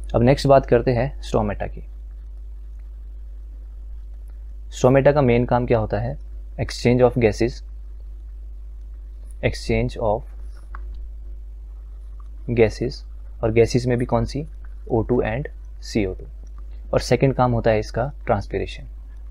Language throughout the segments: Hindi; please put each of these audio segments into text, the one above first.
अब नेक्स्ट बात करते हैं स्टोमेटा की। स्टोमेटा का मेन काम क्या होता है? Exchange of gases, exchange of gases, और गैसेस में भी कौन सी? O2 and CO2। और सेकंड काम होता है इसका ट्रांसपिरेशन।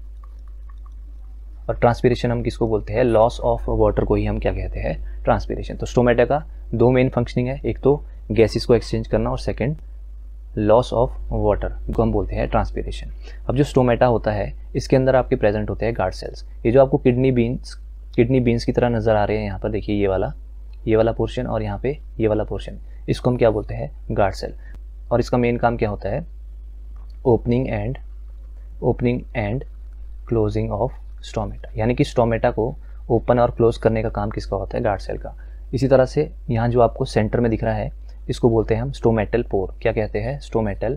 और ट्रांसपिरेशन हम किसको बोलते हैं? लॉस ऑफ वाटर को ही हम क्या कहते हैं? ट्रांसपिरेशन। तो स्टोमेटा का दो मेन फंक्शनिंग है, एक तो गैसेस को एक्सचेंज करना और सेकंड लॉस ऑफ वाटर को हम बोलते हैं ट्रांसपिरेशन। अब जो स्टोमेटा होता है इसके अंदर आपके प्रेजेंट होते हैं गार्ड सेल्स। ये जो आपको किडनी बीन्स की तरह नज़र आ रहे हैं यहाँ पर, देखिए ये वाला पोर्शन और यहाँ पे ये वाला पोर्शन, इसको हम क्या बोलते हैं? Guard cell. और इसका मेन काम क्या होता है? Opening and closing of stomata, यानी कि स्टोमेटा को ओपन और क्लोज करने का काम किसका होता है? गार्ड सेल का। इसी तरह से यहाँ जो आपको सेंटर में दिख रहा है इसको बोलते हैं हम स्टोमेटल पोर। क्या कहते हैं? Stomatal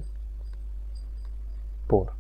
pore.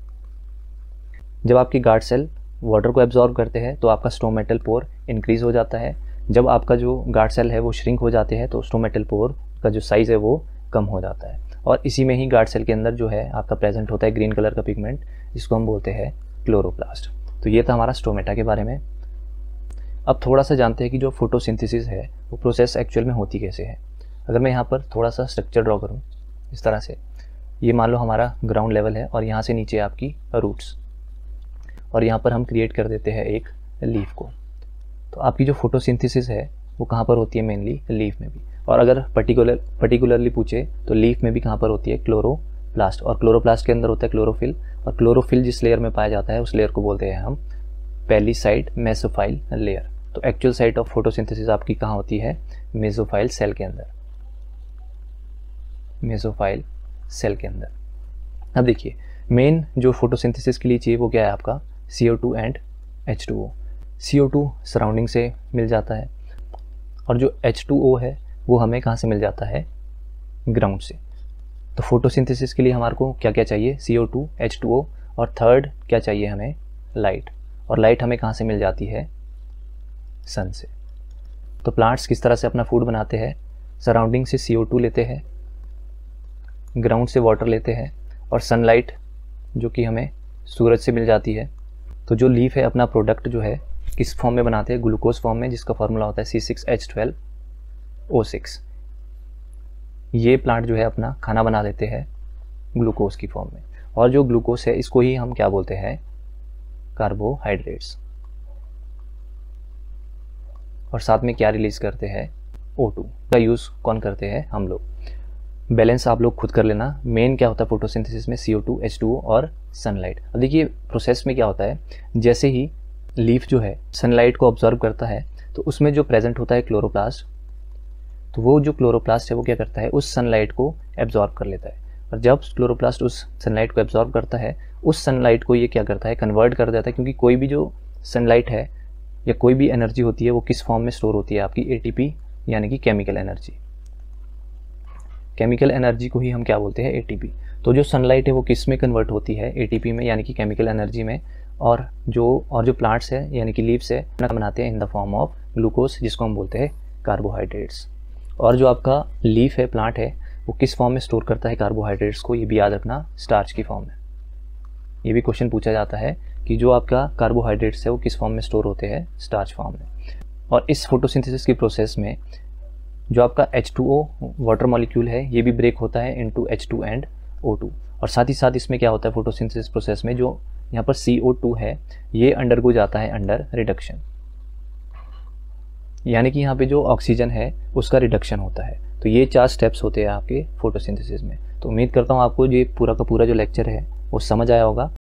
जब आपकी गार्ड सेल वाटर को एब्जॉर्ब करते हैं तो आपका स्टोमेटल पोर इंक्रीज हो जाता है। जब आपका जो गार्ड सेल है वो श्रिंक हो जाते हैं तो स्टोमेटल पोर का जो साइज़ है वो कम हो जाता है। और इसी में ही गार्ड सेल के अंदर जो है आपका प्रेजेंट होता है ग्रीन कलर का पिगमेंट, जिसको हम बोलते हैं क्लोरोप्लास्ट। तो ये था हमारा स्टोमेटा के बारे में। अब थोड़ा सा जानते हैं कि जो फोटोसिंथेसिस है वो प्रोसेस एक्चुअल में होती कैसे है। अगर मैं यहाँ पर थोड़ा सा स्ट्रक्चर ड्रॉ करूँ इस तरह से, ये मान लो हमारा ग्राउंड लेवल है और यहाँ से नीचे आपकी रूट्स, और यहाँ पर हम क्रिएट कर देते हैं एक लीफ को। तो आपकी जो फोटोसिंथेसिस है वो कहाँ पर होती है? मेनली लीफ में भी। और अगर पर्टिकुलरली पूछे तो लीफ में भी कहाँ पर होती है? क्लोरोप्लास्ट। और क्लोरोप्लास्ट के अंदर होता है क्लोरोफिल, और क्लोरोफिल जिस लेयर में पाया जाता है उस लेयर को बोलते हैं हम पेलीसाइड मेसोफाइल लेयर। तो एक्चुअल साइट ऑफ फोटोसिंथेसिस आपकी कहाँ होती है? मेसोफाइल सेल के अंदर, मेसोफाइल सेल के अंदर। अब देखिए मेन जो फोटोसिंथेसिस के लिए चाहिए वो क्या है आपका? CO2 and H2O। CO2 surrounding से मिल जाता है और जो H2O है वो हमें कहाँ से मिल जाता है? ग्राउंड से। तो फोटोसिंथेसिस के लिए हमारे को क्या क्या चाहिए? CO2, H2O, और थर्ड क्या चाहिए हमें? लाइट। और लाइट हमें कहाँ से मिल जाती है? सन से। तो प्लांट्स किस तरह से अपना फूड बनाते हैं? सराउंडिंग से CO2 लेते हैं, ग्राउंड से वाटर लेते हैं, और सनलाइट जो कि हमें सूरज से मिल जाती है। तो जो लीफ है अपना प्रोडक्ट जो है किस फॉर्म में बनाते हैं? ग्लूकोज फॉर्म में, जिसका फार्मूला होता है C6H12O6। ये प्लांट जो है अपना खाना बना देते हैं ग्लूकोज की फॉर्म में, और जो ग्लूकोज है इसको ही हम क्या बोलते हैं? कार्बोहाइड्रेट्स। और साथ में क्या रिलीज करते हैं? O2 का यूज़ कौन करते हैं? हम लोग। बैलेंस आप लोग खुद कर लेना। मेन क्या होता है फोटोसिंथेसिस में? CO2, H2O और सनलाइट। अब देखिए प्रोसेस में क्या होता है, जैसे ही लीफ जो है सनलाइट को ऑब्जर्व करता है तो उसमें जो प्रेजेंट होता है क्लोरोप्लास्ट, तो वो जो क्लोरोप्लास्ट है वो क्या करता है? उस सनलाइट को एब्जॉर्ब कर लेता है। और जब क्लोरोप्लास्ट उस सनलाइट को एब्जॉर्ब करता है, उस सनलाइट को ये क्या करता है? कन्वर्ट कर देता है। क्योंकि कोई भी जो सनलाइट है या कोई भी एनर्जी होती है वो किस फॉर्म में स्टोर होती है? आपकी ATP, यानी कि केमिकल एनर्जी। केमिकल एनर्जी को ही हम क्या बोलते हैं? ATP। तो जो सनलाइट है वो किस में कन्वर्ट होती है? ATP में, यानी कि केमिकल एनर्जी में। और जो प्लांट्स है यानी कि लीव्स है बनाते हैं in the form of glucose, जिसको हम बोलते हैं कार्बोहाइड्रेट्स। और जो आपका लीफ है, प्लांट है, वो किस फॉर्म में स्टोर करता है कार्बोहाइड्रेट्स को? ये भी याद रखना, स्टार्च की फॉर्म में। ये भी क्वेश्चन पूछा जाता है कि जो आपका कार्बोहाइड्रेट्स है वो किस फॉर्म में स्टोर होते हैं? स्टार्च फॉर्म में। और इस फोटोसिंथेसिस की प्रोसेस में जो आपका H2O वाटर मॉलिक्यूल है ये भी ब्रेक होता है इनटू H2 एंड O2। और साथ ही साथ इसमें क्या होता है फोटोसिंथेसिस प्रोसेस में, जो यहाँ पर CO2 है ये अंडरगो जाता है अंडर रिडक्शन, यानी कि यहाँ पे जो ऑक्सीजन है उसका रिडक्शन होता है। तो ये 4 स्टेप्स होते हैं आपके फोटोसिंथेसिस में। तो उम्मीद करता हूँ आपको ये पूरा का पूरा जो लेक्चर है वो समझ आया होगा।